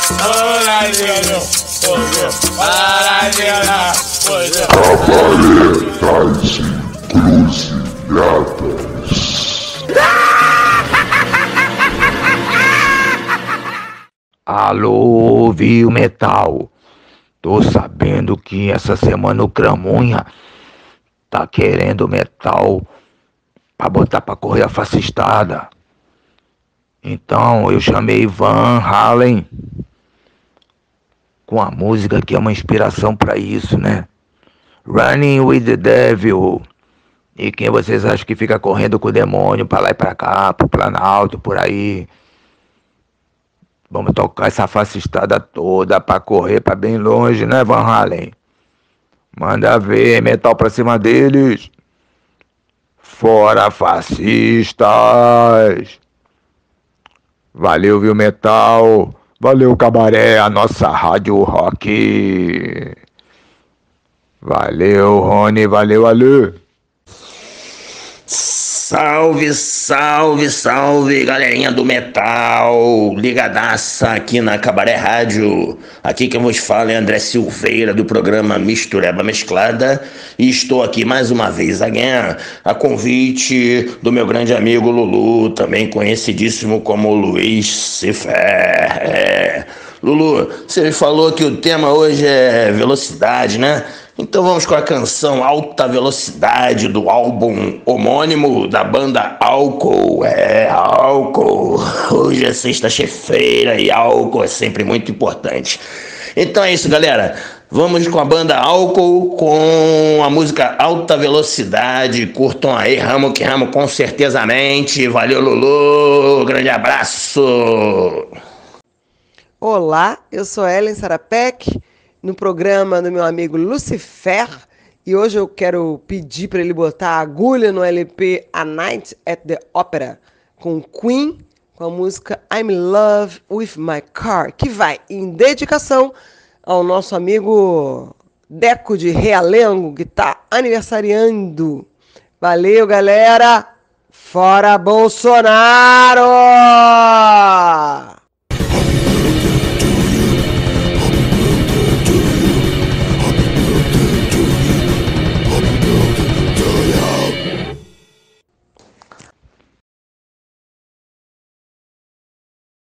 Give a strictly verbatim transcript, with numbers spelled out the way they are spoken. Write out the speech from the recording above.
Cabaretas encruzilhadas. Alô, viu, Metal? Tô sabendo que essa semana o Cramunha tá querendo metal pra botar pra correr a fascistada. Então eu chamei Van Halen com a música que é uma inspiração pra isso, né? Running with the Devil. E quem vocês acham que fica correndo com o demônio pra lá e pra cá, pro Planalto, por aí? Vamos tocar essa fascistada toda pra correr pra bem longe, né, Van Halen? Manda ver, metal pra cima deles. Fora fascistas. Valeu, viu, Metal? Valeu, Cabaré, a nossa rádio rock. Valeu, Rony, valeu, Alê. Salve, salve, salve, galerinha do metal, ligadaça aqui na Cabaré Rádio. Aqui quem vos fala é André Silveira, do programa Mistureba Mesclada, e estou aqui mais uma vez, again, a convite do meu grande amigo Lulu, também conhecidíssimo como Luiz Cifer. É. Lulu, você falou que o tema hoje é velocidade, né? Então vamos com a canção Alta Velocidade do álbum homônimo da banda Álcool. É, álcool. Hoje é sexta-feira e álcool é sempre muito importante. Então é isso, galera. Vamos com a banda Álcool com a música Alta Velocidade. Curtam aí, ramo que ramo, com certezamente. Valeu, Lulu. Grande abraço. Olá, eu sou Ellen Sarapec, no programa do meu amigo Lucifer, e hoje eu quero pedir para ele botar a agulha no L P A Night at the Opera, com Queen, com a música I'm in Love with My Car, que vai em dedicação ao nosso amigo Deco de Realengo, que está aniversariando. Valeu, galera! Fora Bolsonaro!